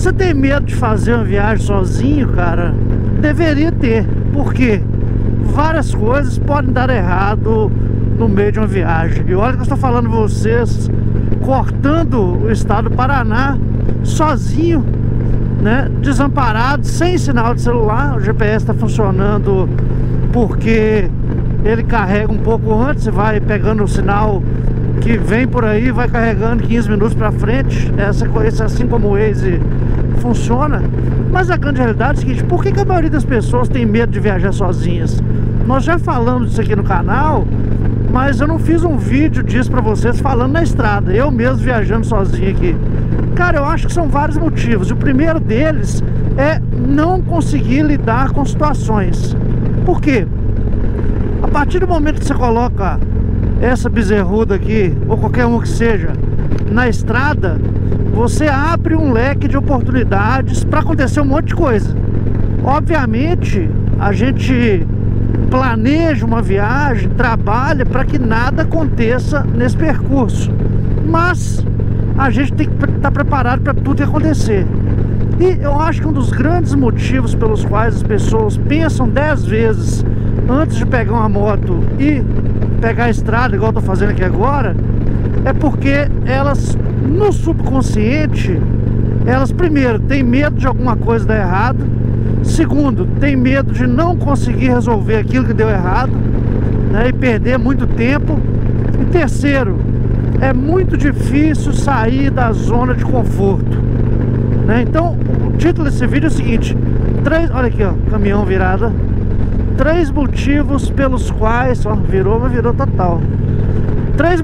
você tem medo de fazer uma viagem sozinho, cara, deveria ter. Por quê? Várias coisas podem dar errado no meio de uma viagem. E olha que eu estou falando pra vocês, cortando o estado do Paraná, sozinho, né, desamparado, sem sinal de celular. O GPS está funcionando porque ele carrega um pouco antes, você vai pegando o sinal que vem por aí, vai carregando 15 minutos para frente. Essa coisa, assim como o Waze funciona. Mas a grande realidade é o seguinte: por que a maioria das pessoas tem medo de viajar sozinhas? Nós já falamos disso aqui no canal, mas eu não fiz um vídeo disso pra vocês falando na estrada, eu mesmo viajando sozinho aqui. Cara, eu acho que são vários motivos. O primeiro deles é não conseguir lidar com situações. Por quê? A partir do momento que você coloca essa bezerruda aqui, ou qualquer um que seja, na estrada, você abre um leque de oportunidades para acontecer um monte de coisa. Obviamente, a gente planeja uma viagem, trabalha para que nada aconteça nesse percurso, mas a gente tem que estar preparado para tudo que acontecer. E eu acho que um dos grandes motivos pelos quais as pessoas pensam 10 vezes antes de pegar uma moto e pegar a estrada, igual eu estou fazendo aqui agora, é porque elas, no subconsciente, elas primeiro têm medo de alguma coisa dar errado, segundo, tem medo de não conseguir resolver aquilo que deu errado, né, e perder muito tempo, e terceiro, é muito difícil sair da zona de conforto, né? Então o título desse vídeo é o seguinte: olha aqui, ó, caminhão virada. 3 motivos pelos quais, ó, virou, mas virou total. 3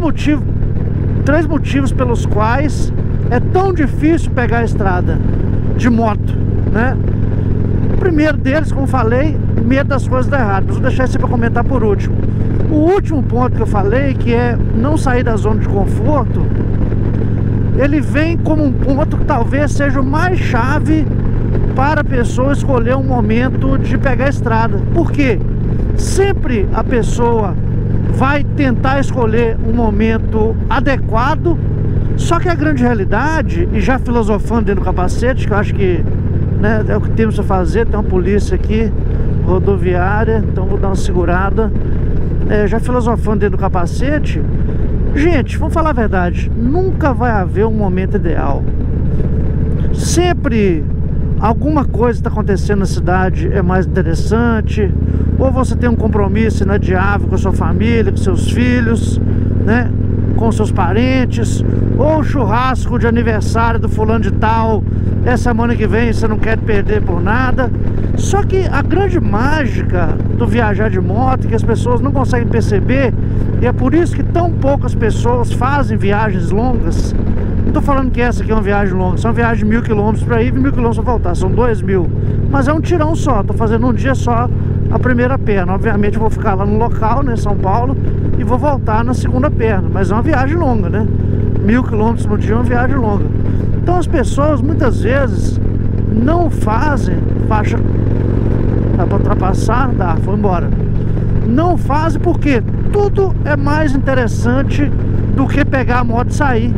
motivos pelos quais é tão difícil pegar a estrada de moto, né? O primeiro deles, como falei, medo das coisas dar errado. Mas vou deixar isso para comentar por último. O último ponto que eu falei, que é não sair da zona de conforto, ele vem como um ponto que talvez seja o mais chave para a pessoa escolher um momento de pegar a estrada. Por quê? Sempre a pessoa vai tentar escolher um momento adequado, só que a grande realidade, e já filosofando dentro do capacete, que eu acho que, né, é o que temos a fazer, tem uma polícia aqui, rodoviária, então vou dar uma segurada. Já filosofando dentro do capacete, gente, vamos falar a verdade, nunca vai haver um momento ideal. Sempre alguma coisa está acontecendo na cidade é mais interessante, ou você tem um compromisso inadiável com a sua família, com seus filhos, né, com seus parentes, ou churrasco de aniversário do fulano de tal, semana que vem você não quer perder por nada. Só que a grande mágica do viajar de moto, que as pessoas não conseguem perceber, e é por isso que tão poucas pessoas fazem viagens longas. Não estou falando que essa aqui é uma viagem longa, são viagens de 1000 km para ir e 1000 km para voltar, são 2000, mas é um tirão só. Estou fazendo um dia só a primeira perna. Obviamente eu vou ficar lá no local, né, São Paulo, e vou voltar na segunda perna, mas é uma viagem longa, né? 1000 km no dia é uma viagem longa. Então as pessoas muitas vezes não fazem faixa. Dá para ultrapassar? Dá, foi embora. Não fazem porque tudo é mais interessante do que pegar a moto e sair.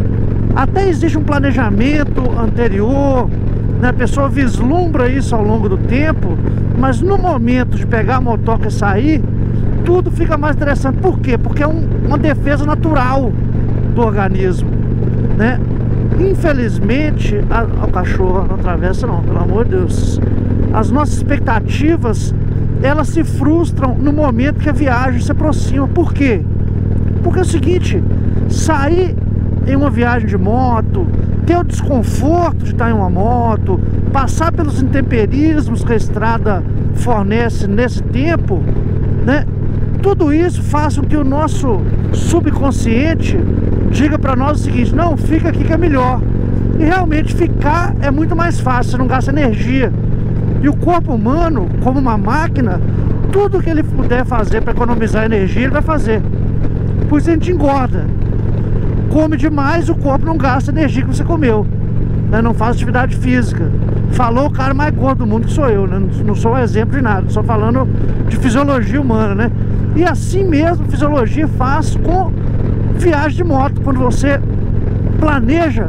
Até existe um planejamento anterior, né? A pessoa vislumbra isso ao longo do tempo, mas no momento de pegar a motoca e sair, tudo fica mais interessante. Por quê? Porque é uma defesa natural do organismo, né? Infelizmente, o cachorro não atravessa não, pelo amor de Deus. As nossas expectativas, elas se frustram no momento que a viagem se aproxima. Por quê? Porque é o seguinte: sair em uma viagem de moto, ter o desconforto de estar em uma moto, passar pelos intemperismos que a estrada fornece nesse tempo, né? Tudo isso faz com que o nosso subconsciente diga para nós o seguinte: não, fica aqui que é melhor. E realmente ficar é muito mais fácil, você não gasta energia. E o corpo humano, como uma máquina, tudo que ele puder fazer para economizar energia, ele vai fazer. Por isso a gente engorda. Come demais, o corpo não gasta energia que você comeu, né? Não faz atividade física. Falou o cara mais gordo do mundo, que sou eu, né? Não sou um exemplo de nada, só falando de fisiologia humana, né? E assim mesmo, fisiologia faz com viagem de moto. Quando você planeja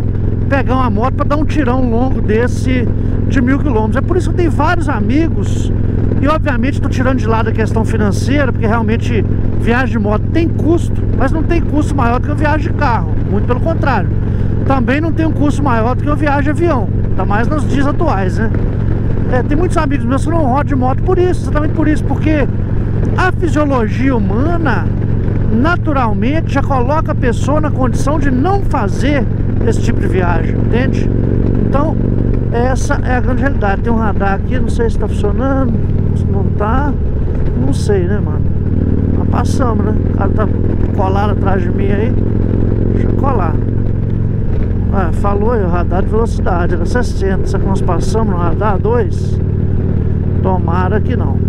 pegar uma moto para dar um tirão longo desse de 1000 quilômetros. É por isso que eu tenho vários amigos, e obviamente estou tirando de lado a questão financeira, porque realmente viagem de moto tem custo, mas não tem custo maior do que uma viagem de carro, muito pelo contrário. Também não tem um custo maior do que uma viagem de avião, ainda mais nos dias atuais, né? Tem muitos amigos meus que não rodam de moto por isso, exatamente por isso, porque a fisiologia humana naturalmente já coloca a pessoa na condição de não fazer esse tipo de viagem, entende? Então, essa é a grande realidade. Tem um radar aqui, não sei se está funcionando, se não tá, não sei, né, mano? Mas passamos, né? O cara tá colado atrás de mim aí. Deixa eu colar. Falou aí, o radar de velocidade era 60. Será que nós passamos no radar 2? Tomara que não.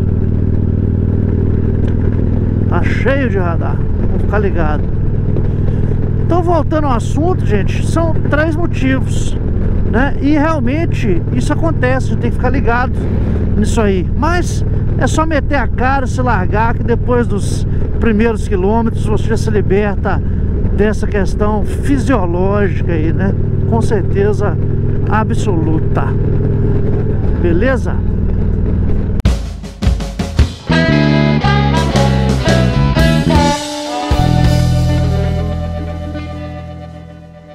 Tá cheio de radar, vamos ficar ligado. Então, voltando ao assunto, gente, são 3 motivos, né? E realmente isso acontece, a gente tem que ficar ligado nisso aí. Mas é só meter a cara, se largar, que depois dos primeiros quilômetros você já se liberta dessa questão fisiológica aí, né? Com certeza absoluta. Beleza?